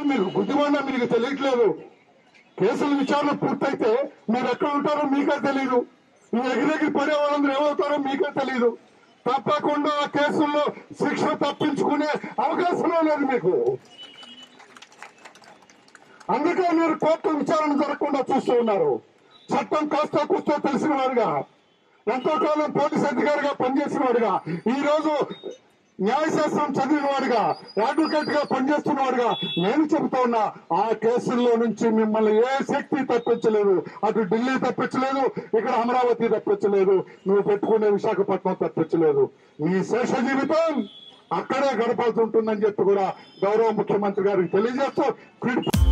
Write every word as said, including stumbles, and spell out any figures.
మీకు గుద్దివాళ్ళ మీకు తెలియట్లేదు. కేసుల విచారణ పూర్తయితే మీరు ఎక్కడ ఉంటారో మీకే తెలియదు. ఈ ఎగిరెగిరి పడే వాళ్ళందరూ ఏమవుతారో మీకే తెలియదు. తప్పకుండా ఆ కేసుల్లో శిక్ష తప్పించుకునే అవకాశమే లేదు మీకు. అందుకే మీరు కోర్టు విచారణ జరగకుండా చూస్తూ ఉన్నారు. చట్టం కాస్త కూస్తో తెలిసిన వాడుగా, ఎంతో కాలం పోలీస్ అధికారిగా పనిచేసిన వాడుగా, ఈ రోజు న్యాయశాస్త్రం చదివిన వాడుగా, అడ్వకేట్ గా పనిచేస్తున్న వాడుగా నేను చెబుతా ఉన్నా, ఆ కేసుల్లో నుంచి మిమ్మల్ని ఏ శక్తి తప్పించలేదు. అటు ఢిల్లీ తప్పించలేదు, ఇక్కడ అమరావతి తప్పించలేదు, నువ్వు పెట్టుకునే విశాఖపట్నం తప్పించలేదు. నీ శేష జీవితం అక్కడే గడపాల్సి ఉంటుందని చెప్పి కూడా గౌరవ ముఖ్యమంత్రి గారికి తెలియజేస్తూ